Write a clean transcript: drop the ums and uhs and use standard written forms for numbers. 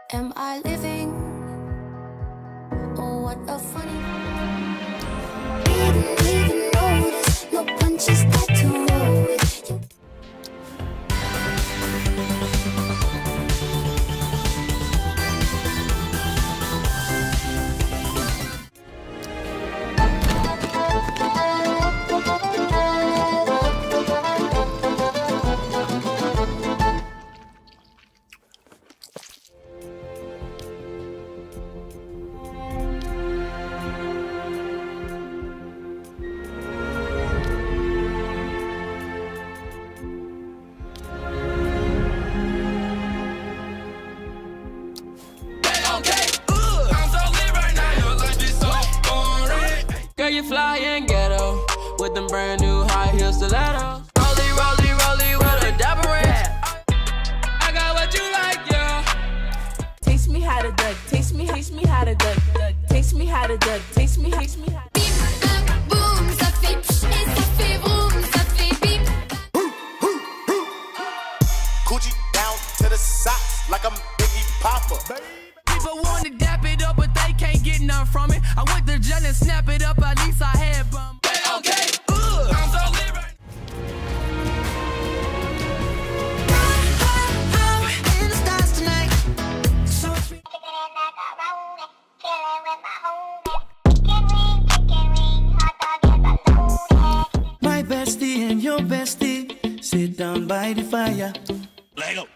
Am I living? Oh, what a funny. Didn't even notice. No punches that to roll with. Girl, you fly in ghetto with them brand new high heel stilettos. Rolly, rolly, rolly with a dapper ranch. I got what you like, yeah. Taste me how to duck, taste me how to duck, taste me how to duck, taste me how. Bip, boum, ça fait psh et ça fait vroom, ça fait bip. Coochie down to the socks like I'm Biggie Papa. People want to dap it up, but they can't get none from it. I went to jail and snap it up, at least I had bum. Okay, I'm so lit right In the stars tonight. So My bestie and your bestie sit down by the fire. Lego.